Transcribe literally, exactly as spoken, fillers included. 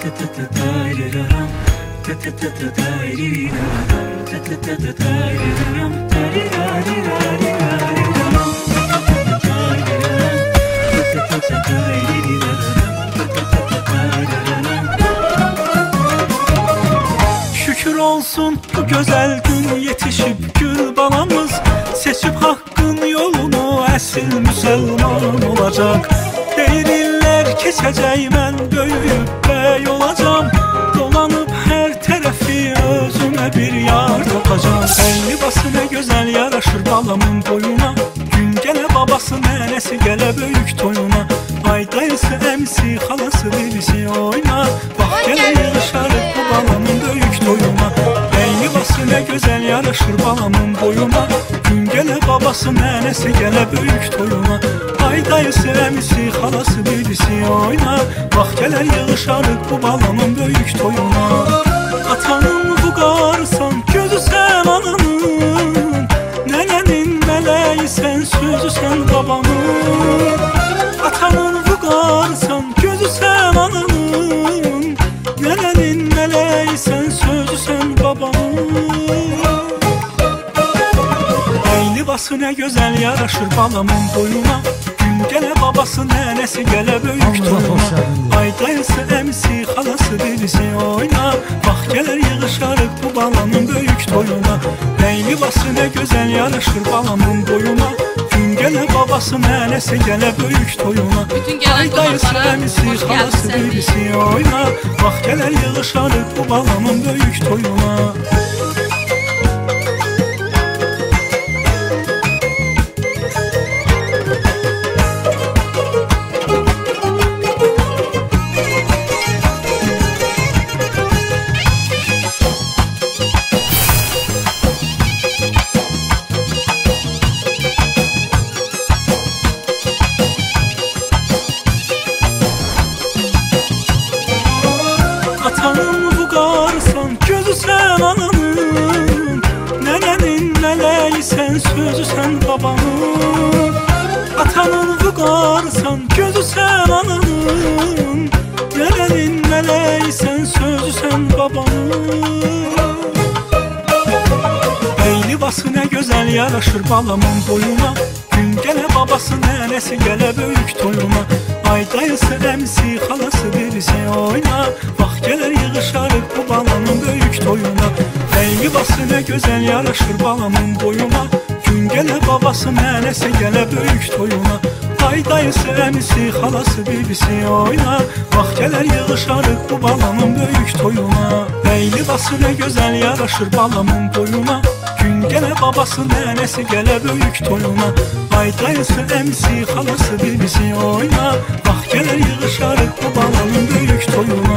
Şükür olsun bu güzel gün yetişip gül balamız, seçip hakkın yolunu esil Müslüman olacak. Değiriller keçecek, ben böyüyüp bey olacağım. Dolanıp her tarafı özüme bir yar tapacağım. El libası ne güzel yaraşır balamın boyuna, gün gele babası nenesi gele büyük toyuna. Ay dayısı emsi halası birisi oyna, bak gele yığışarık bu balamın büyük toyuna. El libası ne güzel yaraşır balamın boyuna, gün gele babası nenesi gele büyük toyuna. Ay dayısı emsi halası birisi oyna, bak gele yığışarık bu balamın büyük toyuna. Atanın bu qarsan, gözü sen ananın, nenenin meleği sen, sözü sen babamın. Atanın bu qarsan, gözü sen ananın, nenenin meleği sen, sözü sen babamın. Ey libası ne güzel yaraşır balamın boyuna, gün gele babası nenesi gele büyük toyuna. Ay dayısı emsi halası birisi oyna, bak gelir yığışarık bu balanın büyük toyuna. Ey libası ne güzel yaraşır balamın boyuna, gün gele babası nenesi gele büyük toyuna. Ay dayısı emsi halası birisi oyna, bak gelir yığışarık bu balanın büyük toyuna. Atanın bu qarsan, gözü sen ananın, nenenin meleği sen, sözü sen babamın. Atanın bu qarsan, gözü sen ananın, nenenin meleği sen, sözü sen babamın. Ey libası ne güzel yaraşır balamın boyuna, gün gele babası nenesi gele büyük toyuna. Ay dayısı emsi halası birisi oyna, bak gelir yığışarık bu balanın büyük toyuna. Ey libası ne güzel yaraşır balamın boyuna, gün gele babası nenesi gele büyük toyuna. Ay dayısı emsi halası birisi oyna, bak gelir yığışarık bu balanın büyük toyuna. Ey libası ne güzel yaraşır balamın boyuna, gün gele babası nenesi gele büyük toyuna. Ay dayısı emsi halası birisi oyna, bak gelir yığışarık bu balanın büyük toyuna.